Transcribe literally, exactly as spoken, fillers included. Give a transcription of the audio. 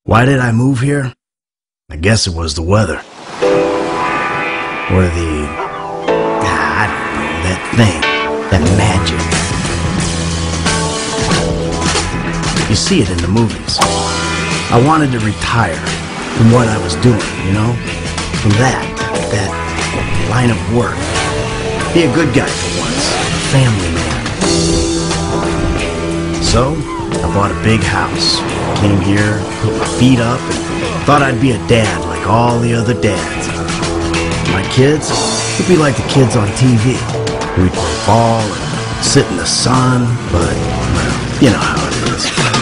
Why did I move here? I guess it was the weather. Or the... I don't know, that thing. That magic. You see it in the movies. I wanted to retire from what I was doing, you know? From that, that line of work. Be a good guy for once. Family man. So, I bought a big house. Came here, put my feet up, and thought I'd be a dad like all the other dads. My kids would be like the kids on T V. We'd play ball and sit in the sun, but, well, you know how it is.